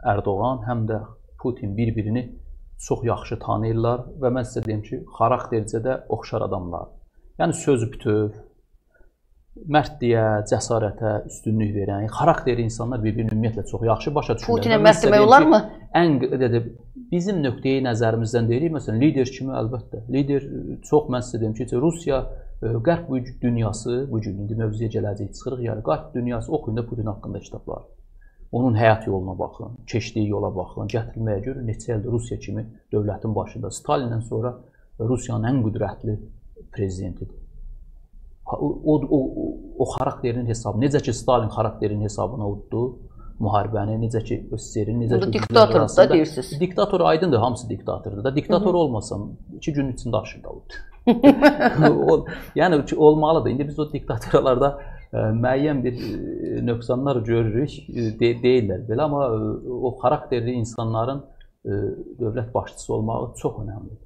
Ərdoğan, həm də Putin bir-birini çox yaxşı tanıyırlar və mən sizə deyim ki, xaraktercə də oxşar adamlar. Yəni sözü bütöv, mərdliyə, cəsarətə üstünlük verən, xarakteri insanlar bir-birini ümumiyyətlə çox yaxşı başa düşürlər. Putinə mərd demək olarmı? Bizim nöqteyi nəzərimizdən deyirik, məsələn, lider kimi əlbəttə. Lider çox, mən sizə deyim ki, Rusiya, Qərb dünyası, bu gün indi mövzuya gələcək çıxırıq, yəni Qərb dünyası oxuyun da Putin haqqında kitablar. Onun həyat yoluna baxın, keçdiyi yola baxın, gətirilməyə görə neçə ildir Rusiya kimi dövlətin başında. Stalindən sonra Rusiyanın ən qüdrətli prezidentidir. O xarakterinin hesabı, necə ki Stalin xarakterinin hesabına uddu müharibəni, necə ki ÖSSR-in, necə ki diktatordur da deyirsiniz. Diktator aydındır, hamısı diktatordur da. Diktator olmasam 2 gün içində aşırda oldu. Yəni olmalıdır. İndi biz o diktatorlarda müəyyən bir nöqsanlar görürük, deyirlər belə, amma o xarakterli insanların dövlət başçısı olmağı çox önəmlidir.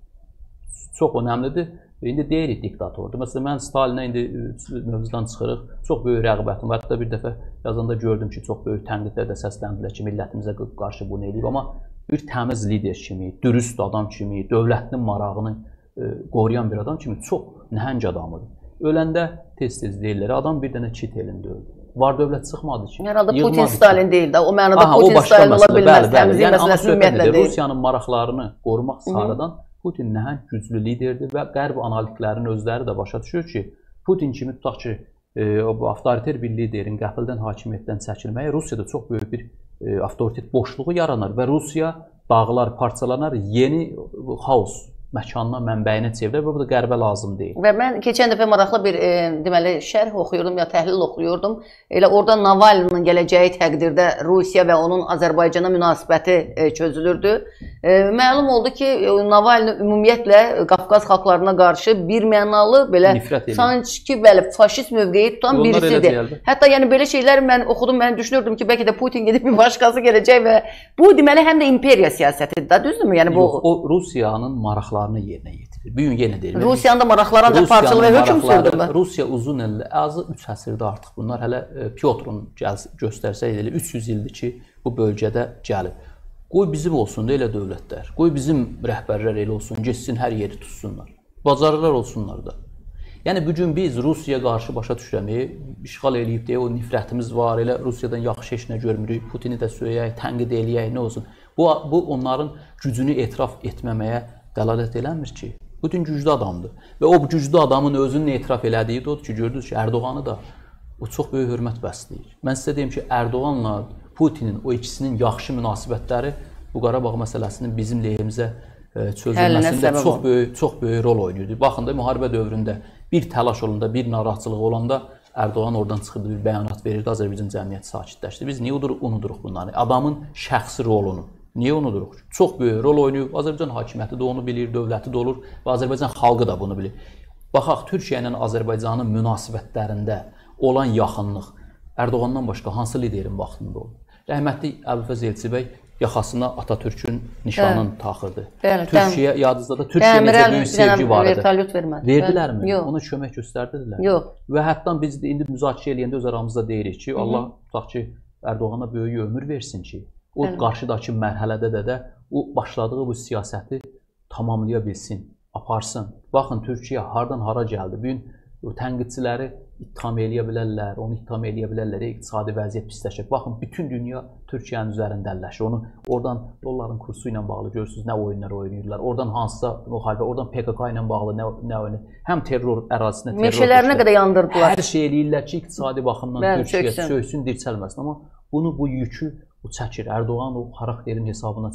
Çox önəmlidir. İndi deyirik diktatordur. Məsələn, mən Stalinə indi mövzudan çıxırıq, çox böyük rəğbətim var. Hətta bir dəfə yazanda gördüm ki, çox böyük tənqidlər də səsləndilər ki, millətimizə qarşı bunu eləyib. Amma bir təmiz lider kimi, dürüst adam kimi, dövlətinin marağını qoruyan bir adam kimi çox nəhəng adamıdır. Öləndə tez-tez deyirlər, adam bir dənə çit elində öldü. Var dövlət çıxmadı ki. Herhalde Putin Stalin deyil də, o mənada Putin Stalin ola bilməz, təmizlik məsələsini ümumiyyətlə deyil. Rusiyanın maraqlarını qorumaq sarıdan Putin nəhəng güclü liderdir və Qərb analitiklərinin özləri də başa düşür ki, Putin kimi tutaq ki, avtoriter bir liderin qəfildən hakimiyyətdən çəkilməyi Rusiyada çox böyük bir avtoritet boşluğu yaranar və Rusiya dağlar, parçalanar, yeni xaos məkanına, mənbəyinə çevrilir və bu da Qərbə lazım deyil. Və mən keçən dəfə maraqlı bir deməli şərh oxuyurdum ya təhlil oxuyurdum. Elə orada Navalninin gələcəyi təqdirdə Rusiya və onun Azərbaycana münasibəti çözülürdü. Məlum oldu ki, Navalni ümumiyyətlə Qafqaz xalqlarına qarşı bir mənalı belə sanki bəli faşist mövqeyi tutan birisidir. Hətta yəni belə şeylər mən oxudum, mən düşünürdüm ki, bəlkə də Putin gedib bir başqası gələcək və bu deməli həm də imperiya siyasətidir də, düzdürmü? Yəni bu o Rusiyanın maraqlarını yerinə yetirir. Bu gün yenə deyirəm. Rusiyanın da maraqları ancaq parçalı və hökm sürdürmü? Rusiya uzun ildir, azı 3 əsrdə artıq bunlar hələ Pyotrun göstərsək elə 300 ildir ki, bu bölgədə gəlib. Qoy bizim olsun da elə dövlətlər. Qoy bizim rəhbərlər elə olsun, geçsin hər yeri tutsunlar. Bacarırlar olsunlar da. Yəni bugün biz Rusiyaya qarşı başa düşürəməyi, işğal eləyib deyə o nifrətimiz var, elə Rusiyadan yaxşı heç nə görmürük, Putini də söyləyək, tənqid eləyək, nə olsun. Bu onların gücünü etiraf etməməyə dəlalət eləmir ki, Putin güclü adamdır. Və o güclü adamın özünü etiraf elədiyi də odur ki, gördünüz ki, Ərdoğanı da o çox böyük hörmət bəsləyir. Mən sizə deyim ki, Ərdoğanla Putinin o ikisinin yaxşı münasibətləri bu Qarabağ məsələsinin bizim lehimizə çözülməsində çox böyük rol oynayırdı. Baxın da müharibə dövründə bir təlaş olanda, bir narahatçılıq olanda Ərdoğan oradan çıxırdı, bir bəyanat verirdi, Azərbaycan cəmiyyəti sakitləşdi. Biz niyə unuduruq bunları? Adamın şəxsi rolunu. Niyə unuduruq? Çox böyük rol oynayıb. Azərbaycan hakimiyyəti də onu bilir, dövləti də olur və Azərbaycan xalqı da bunu bilir. Baxaq, Türkiyə ilə Azərbaycanın münasibətlərində olan yaxınlıq Ərdoğandan başqa hansı liderin vaxtında oldu? Rəhmətli Əbülfəz Elçibəy yaxasına Atatürkün nişanını taxırdı. Türkiyə, yadınızda da Türkiyə necə böyük sevgi var idi. Verdilərmi? Ona kömək göstərdilər. Yox. Və hətta biz indi müzakirə eləyəndə öz aramızda deyirik ki, Allah tutaq ki, Ərdoğana böyük ömür versin ki, o qarşıdakı mərhələdə də o başladığı bu siyasəti tamamlaya bilsin, aparsın. Baxın, Türkiyə hardan hara gəldi. Bugün tənqidçiləri ittiham eləyə bilərlər, onu ittiham eləyə bilərlər, iqtisadi vəziyyət pisləşir. Baxın, bütün dünya Türkiyənin üzərində əlləşir. Onu oradan dolların kursu ilə bağlı görürsünüz, nə oyunlar oynayırlar. Oradan hansısa müharibə, oradan PKK ilə bağlı nə oynayır. Həm terror ərazisində terror. Meşələrinə qədər yandırdılar. Hər şey eləyirlər ki, iqtisadi baxımdan Türkiyə söysün, dirçəlməsin. Amma bu yükü çəkir. Ərdoğan o xarakterin hesabına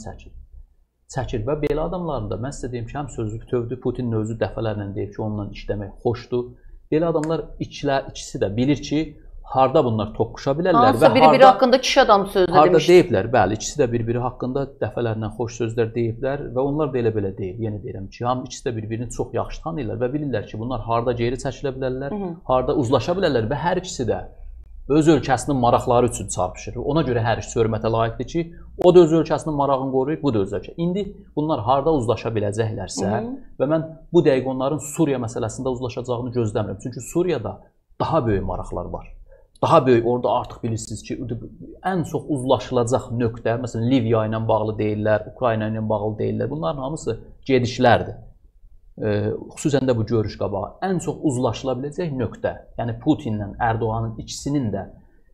çəkir və belə adamların da mən sizə deyim ki, həm sözü bütövdür, Putinin özü dəfələrlə deyib ki, onunla işləmək xoşdur. Belə adamlar ikisi də bilir ki, harda bunlar toqquşa bilərlər və bir-biri haqqında kişi adam sözü demişdir. Harda deyiblər, bəli, ikisi də bir-biri haqqında dəfələrlə xoş sözlər deyiblər və onlar da elə-belə deyil. Yenə deyirəm ki, ikisi də bir-birini çox yaxşı tanıyırlar və bilirlər ki, bunlar harda geri çəkilə bilərlər, harda uzlaşa bilərlər və hər ikisi də öz ölkəsinin maraqları üçün çarpışır. Ona görə hər ikisi hörmətə layiqdir ki, o da öz ölkəsinin marağını qoruyur, bu da öz ölkə. İndi bunlar harda uzlaşa biləcəklərsə və mən bu dəqiqə onların Suriya məsələsində uzlaşacağını gözləmirəm. Çünki Suriyada daha böyük maraqlar var. daha böyük, orada artıq bilirsiniz ki, ən çox uzlaşılacaq nöqtə, məsələn, Liviya ilə bağlı deyirlər, Ukrayna ilə bağlı deyirlər. Bunların hamısı gedişlərdir. Xüsusən də bu görüş qabağı. Ən çox uzlaşıla biləcək nöqtə, yəni Putinlə Ərdoğanın ikisinin də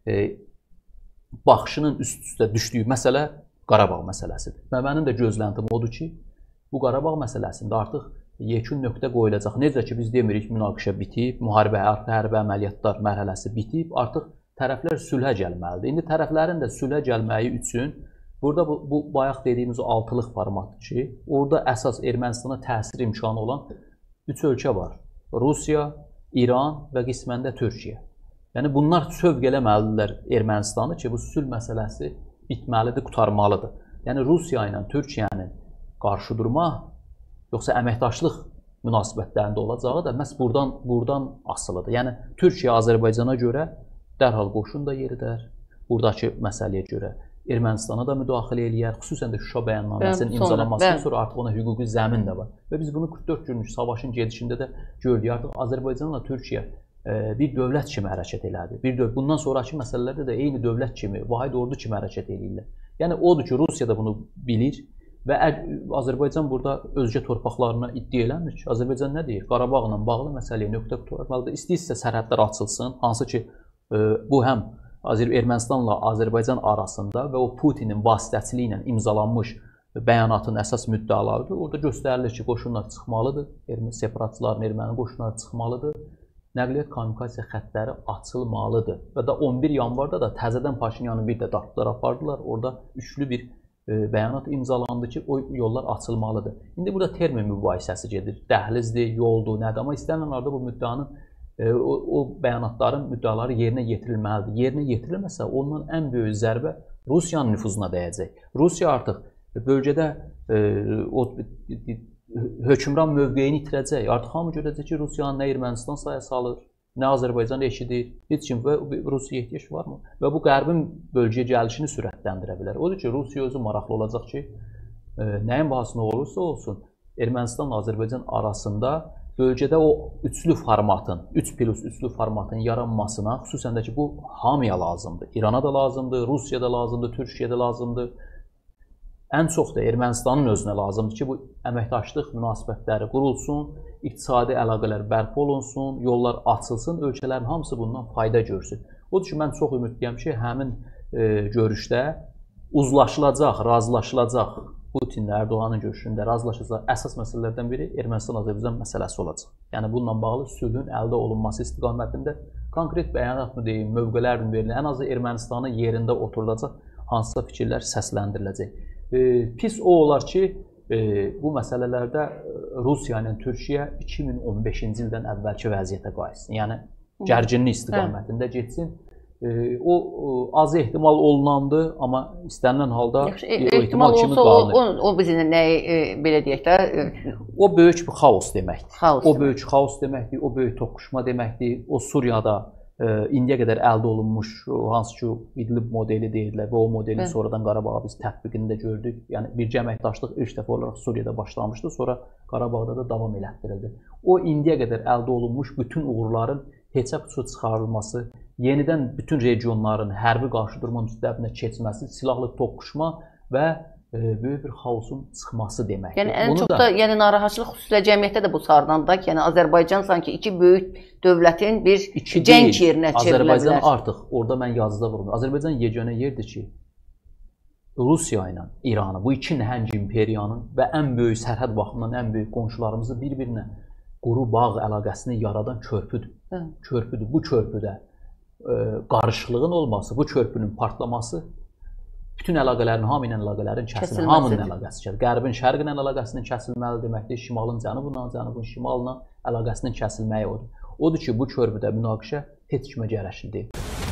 baxışının üst-üstə düşdüyü məsələ Qarabağ məsələsidir. Və mənim də gözləntim odur ki, bu Qarabağ məsələsində artıq yekun nöqtə qoyulacaq. Necə ki, biz demirik münaqişə bitib, müharibə, hərbi əməliyyatlar mərhələsi bitib, artıq tərəflər sülhə gəlməlidir. İndi tərəflərin də sülhə gəlməyi üçün burada bu bayaq dediyimiz o altılıq formatdır ki, orada əsas Ermənistana təsir imkanı olan 3 ölkə var. Rusiya, İran və qismən də Türkiyə. Yəni bunlar sövq eləməlidirlər Ermənistanı ki, bu sülh məsələsi bitməlidir, qurtarmalıdır. Yəni Rusiya ilə Türkiyənin qarşı durma, yoxsa əməkdaşlıq münasibətlərində olacağı da məhz buradan asılıdır. Yəni Türkiyə Azərbaycana görə dərhal qoşun da yeridər, buradakı məsələyə görə Ermənistana da müdaxilə eləyər, xüsusən də Şuşa bəyannaməsinin imzalanmasından sonra artıq ona hüquqi zəmin də var. Və biz bunu 44 günlük savaşın gedişində də gördük. Artıq Azərbaycanla Türkiyə bir dövlət kimi hərəkət elədi. Bundan sonraki məsələlərdə də eyni dövlət kimi, vahid ordu kimi hərəkət eləyirlər. Yəni odur ki, Rusiya da bunu bilir və Azərbaycan burada özgə torpaqlarına iddia eləmir ki, Azərbaycan nə deyir? Qarabağla bağlı məsələyə nöqtə qoyulmalıdır. İstəyirsə sərhədlər açılsın, hansı ki bu həm Ermənistanla Azərbaycan arasında və o Putinin vasitəçiliyi ilə imzalanmış bəyanatın əsas müddəalarıdır. Orada göstərilir ki, qoşunlar çıxmalıdır, separatçıların, erməni qoşunları çıxmalıdır, nəqliyyat kommunikasiya xəttləri açılmalıdır. Və da 11 yanvarda da təzədən Paşinyanı bir də dartdılar, apardılar. Orada üçlü bir bəyanat imzalandı ki, o yollar açılmalıdır. İndi burada termin mübahisəsi gedir. Dəhlizdir, yoldur, nədir? Amma istənilən halda bu müddəanın o bəyanatların müddəaları yerinə yetirilməlidir. Yerinə yetirilməsə, ondan ən böyük zərbə Rusiyanın nüfuzuna dəyəcək. Rusiya artıq bölgədə hökmran mövqeyini itirəcək. Artıq hamı görəcək ki, Rusiyanın nə Ermənistan saya salır, nə Azərbaycan eşidir, heç kim və Rusiyaya ehtiyac varmı? Və bu Qərbin bölgəyə gəlişini sürətləndirə bilər. Odur ki, Rusiya özü maraqlı olacaq ki, nəyin bahasına olursa olsun, Ermənistanla Azərbaycan arasında bölgədə o üçlü formatın, 3+3-lü formatın yaranmasına, xüsusən də ki, bu hamıya lazımdır. İrana da lazımdır, Rusiya da lazımdır, Türkiyə də lazımdır. Ən çox da Ermənistanın özünə lazımdır ki, bu əməkdaşlıq münasibətləri qurulsun, iqtisadi əlaqələr bərpa olunsun, yollar açılsın, ölkələrin hamısı bundan fayda görsün. Odur ki, mən çox ümidliyəm ki, həmin görüşdə uzlaşılacaq, razılaşılacaq, Putinlə Ərdoğanın görüşündə razılaşacaq əsas məsələlərdən biri Ermənistan-Azərbaycan məsələsi olacaq. Yəni bununla bağlı sülhün əldə olunması istiqamətində konkret bəyanat mı deyim, mövqelər mi verilir, ən azı Ermənistanın yerində oturulacaq hansısa fikirlər səsləndiriləcək. Pis o olar ki, bu məsələlərdə Rusiya ilə Türkiyə 2015-ci ildən əvvəlki vəziyyətə qayıtsın. Yəni gərginlik istiqamətində getsin. O az ehtimal olunandı, amma istənilən halda ehtimal kimi qalınır. O bizə nəyi belə deyək də? O böyük bir xaos deməkdir. O böyük xaos deməkdir, o böyük toqquşma deməkdir. O Suriyada indiyə qədər əldə olunmuş, hansı ki İdlib modeli deyirlər və o modelin sonradan Qarabağa biz tətbiqini də gördük. Yəni birgə əməkdaşlıq ilk dəfə olaraq Suriyada başlamışdı, sonra Qarabağda da davam elətdirildi. O indiyə qədər əldə olunmuş bütün uğurların heçə puça çıxarılması, yenidən bütün regionların hərbi qarşıdurma müstəbinə keçməsi, silahlı toqquşma və böyük bir xaosun çıxması deməkdir. Yəni ən çox da narahatçılıq xüsusilə cəmiyyətdə də bu sarılandır ki, yəni Azərbaycan sanki iki böyük dövlətin bir cəng yerinə çevrilə bilər. Azərbaycan artıq, orada mən yazıda vurmuyorum, Azərbaycan yeganə yerdir ki, Rusiya ilə İranı, bu iki nəhəng imperiyanın və ən böyük sərhəd baxımından ən böyük qonşularımızı bir-birinə quru bağ əlaqəsini yaradan körpüdür. Körpüdür. Bu körpüdə qarışıqlığın olması, bu körpünün partlaması bütün əlaqələrin, hamı ilə əlaqələrin kəsilməsi, hamının əlaqəsi kəsilməlidir. Qərbin şərq ilə əlaqəsinin kəsilməli deməkdir, şimalın cənubla, cənubun şimalla əlaqəsinin kəsilməyi odur. Odur ki, bu körpüdə münaqişə heç kimə gərəkli deyil.